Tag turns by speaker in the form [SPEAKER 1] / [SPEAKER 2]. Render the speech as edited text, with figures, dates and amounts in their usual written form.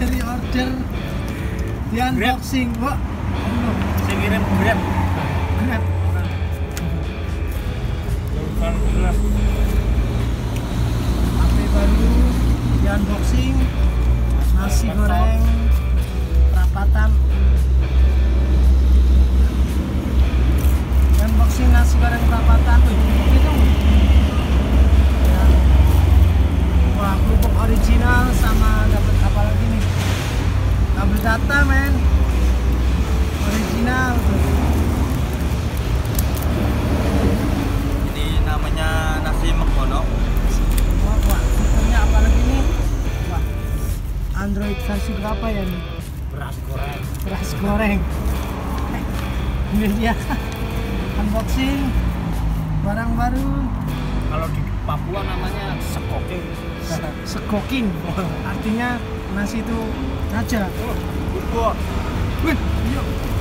[SPEAKER 1] dari order di unboxing kok.
[SPEAKER 2] Saya kirim Grab.
[SPEAKER 1] Grab. HP baru di unboxing, nasi goreng perapatan. Unboxing nasi goreng perapatan. Wah, kerupuk original sama dapat apa lagi nih? Kabel data, men. Original tuh.
[SPEAKER 2] Ini namanya nasi Mekono.
[SPEAKER 1] Wah, fiturnya apa lagi nih? Wah, Android versi berapa ya nih?
[SPEAKER 2] Beras goreng.
[SPEAKER 1] Beras goreng. Ini dia unboxing barang baru.
[SPEAKER 2] Kalau di Papua namanya sekoking.
[SPEAKER 1] Sekoking, artinya nasi itu raja.
[SPEAKER 2] Wih,
[SPEAKER 1] Wih, yuk.